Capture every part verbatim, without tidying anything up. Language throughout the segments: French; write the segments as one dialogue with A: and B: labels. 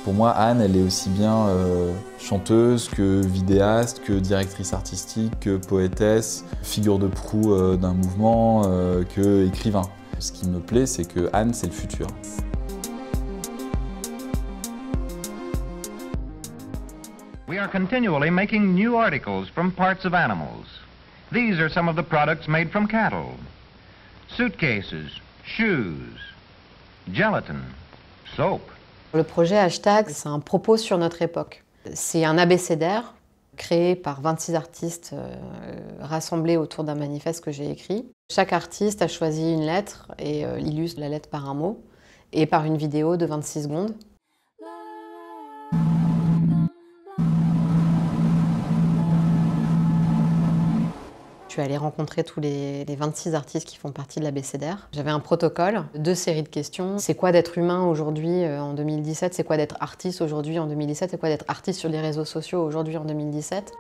A: Pour moi, Anne, elle est aussi bien euh, chanteuse que vidéaste, que directrice artistique, que poétesse, figure de proue euh, d'un mouvement, euh, que écrivain. Ce qui me plaît, c'est que Anne, c'est le futur.
B: We are continually making new articles from parts of animals. These are some of the products made from cattle. Suitcases, shoes, gelatin, soap.
C: Le projet Hashtag, c'est un propos sur notre époque. C'est un abécédaire créé par vingt-six artistes euh, rassemblés autour d'un manifeste que j'ai écrit. Chaque artiste a choisi une lettre et euh, illustre la lettre par un mot et par une vidéo de vingt-six secondes. Je suis allée rencontrer tous les, les vingt-six artistes qui font partie de l'abécédaire. J'avais un protocole, deux séries de questions. C'est quoi d'être humain aujourd'hui euh, en deux mille dix-sept? C'est quoi d'être artiste aujourd'hui en deux mille dix-sept? C'est quoi d'être artiste sur les réseaux sociaux aujourd'hui en deux mille dix-sept?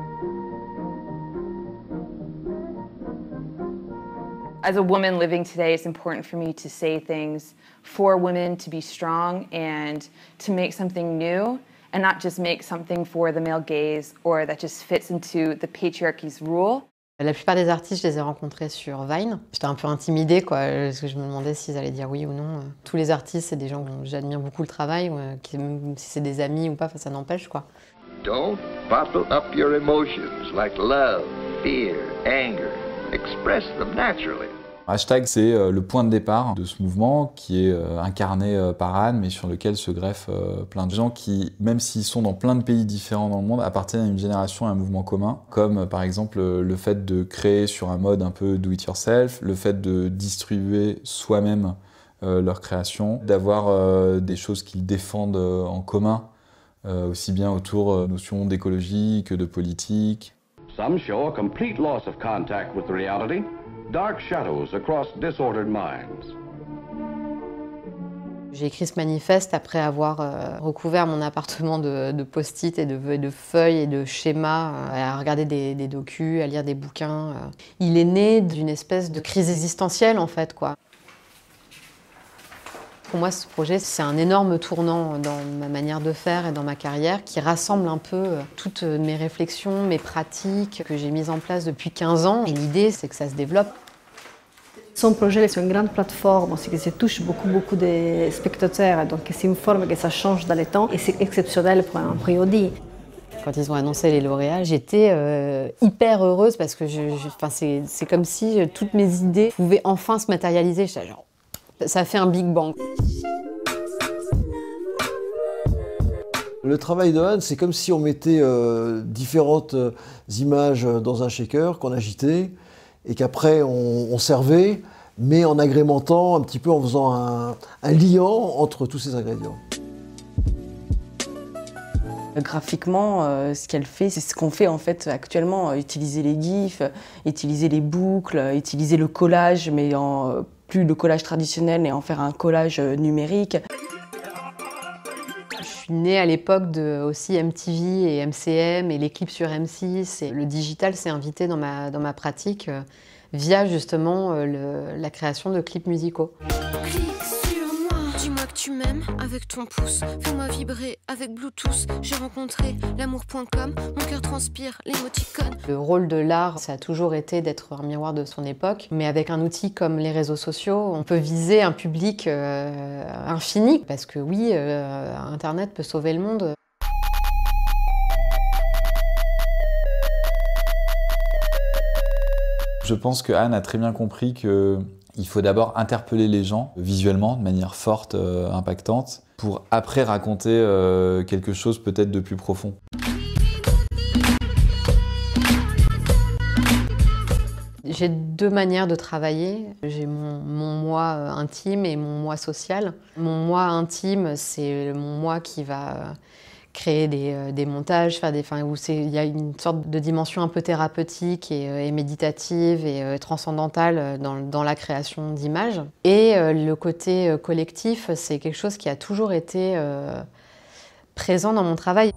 D: As a woman living today, it's important for me to say things for women to be strong and to make something new and not just make something for the male gaze or that just fits into the patriarchy's rule.
C: La plupart des artistes, je les ai rencontrés sur Vine. J'étais un peu intimidée, quoi, parce que je me demandais s'ils allaient dire oui ou non. Tous les artistes, c'est des gens dont j'admire beaucoup le travail, qui, même si c'est des amis ou pas, ça n'empêche, quoi.
E: Don't bottle up your emotions like love, fear, anger. Express them naturally.
A: Hashtag, c'est le point de départ de ce mouvement qui est incarné par Anne, mais sur lequel se greffent plein de gens qui, même s'ils sont dans plein de pays différents dans le monde, appartiennent à une génération et à un mouvement commun, comme par exemple le fait de créer sur un mode un peu do-it-yourself, le fait de distribuer soi-même leur création, d'avoir des choses qu'ils défendent en commun, aussi bien autour de notions d'écologie que de politique.
F: Some show a complete loss of contact with reality. Dark shadows across disordered minds.
C: J'ai écrit ce manifeste après avoir euh, recouvert mon appartement de, de post-it et de, de feuilles et de schémas, euh, à regarder des, des docus, à lire des bouquins. Euh. Il est né d'une espèce de crise existentielle, en fait, quoi. Pour moi, ce projet, c'est un énorme tournant dans ma manière de faire et dans ma carrière qui rassemble un peu toutes mes réflexions, mes pratiques que j'ai mises en place depuis quinze ans. Et l'idée, c'est que ça se développe.
G: Son projet, c'est une grande plateforme aussi, que ça touche beaucoup, beaucoup de spectateurs, donc c'est une forme que ça change dans le temps et c'est exceptionnel pour un prix Audi.
C: Quand ils ont annoncé les lauréats, j'étais euh, hyper heureuse parce que je, je, enfin, c'est comme si toutes mes idées pouvaient enfin se matérialiser. Genre, ça fait un big bang.
H: Le travail de Anne, c'est comme si on mettait euh, différentes euh, images dans un shaker qu'on agitait et qu'après on, on servait, mais en agrémentant un petit peu, en faisant un, un liant entre tous ces ingrédients.
I: Graphiquement, euh, ce qu'elle fait, c'est ce qu'on fait en fait actuellement, utiliser les gifs, utiliser les boucles, utiliser le collage, mais en euh, plus le collage traditionnel et en faire un collage numérique.
C: Je suis née à l'époque de aussi M T V et M C M et les clips sur M six. Et le digital s'est invité dans ma, dans ma pratique euh, via justement euh, le, la création de clips musicaux.
J: Clique sur moi, dis-moi que tu m'aimes avec ton pouce, fais-moi vibrer avec Bluetooth. J'ai rencontré l'amour point com, mon cœur transpire l'émoticône.
C: Le rôle de l'art, ça a toujours été d'être un miroir de son époque, mais avec un outil comme les réseaux sociaux, on peut viser un public euh, infini, parce que oui, euh, Internet peut sauver le monde.
A: Je pense que Anne a très bien compris qu'il faut d'abord interpeller les gens visuellement, de manière forte, euh, impactante, pour après raconter euh, quelque chose peut-être de plus profond.
C: J'ai deux manières de travailler. J'ai mon, mon moi intime et mon moi social. Mon moi intime, c'est mon moi qui va créer des, des montages, faire des, enfin, où il y a une sorte de dimension un peu thérapeutique et, et méditative et, et transcendantale dans, dans la création d'images. Et euh, le côté collectif, c'est quelque chose qui a toujours été euh, présent dans mon travail.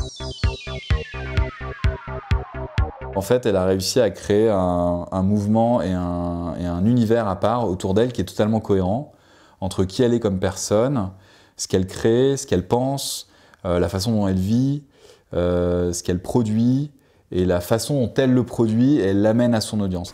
A: En fait, elle a réussi à créer un, un mouvement et un, et un univers à part autour d'elle qui est totalement cohérent entre qui elle est comme personne, ce qu'elle crée, ce qu'elle pense, euh, la façon dont elle vit, euh, ce qu'elle produit et la façon dont elle le produit et elle l'amène à son audience.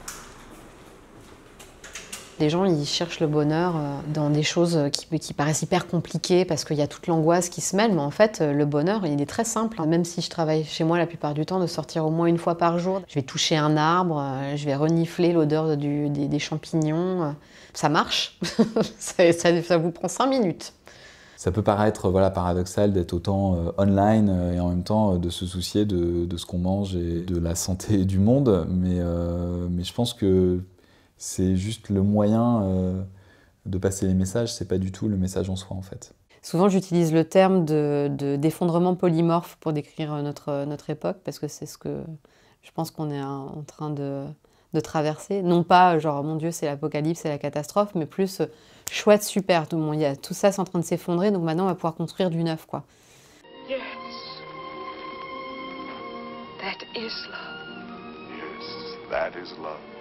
C: Les gens, ils cherchent le bonheur dans des choses qui, qui paraissent hyper compliquées parce qu'il y a toute l'angoisse qui se mêle, mais en fait, le bonheur, il est très simple. Même si je travaille chez moi la plupart du temps, de sortir au moins une fois par jour, je vais toucher un arbre, je vais renifler l'odeur des, des champignons, ça marche, ça, ça, ça vous prend cinq minutes.
A: Ça peut paraître voilà, paradoxal d'être autant euh, online euh, et en même temps euh, de se soucier de, de ce qu'on mange et de la santé du monde, mais, euh, mais je pense que c'est juste le moyen euh, de passer les messages, c'est pas du tout le message en soi en fait.
C: Souvent j'utilise le terme de, de, d'effondrement polymorphe pour décrire notre, notre époque, parce que c'est ce que je pense qu'on est en train de, de traverser. Non pas genre mon Dieu c'est l'apocalypse, c'est la catastrophe, mais plus chouette, super, tout, bon, y a, tout ça c'est en train de s'effondrer, donc maintenant on va pouvoir construire du neuf, quoi.
J: Yes, that is love.
K: Yes, that is love.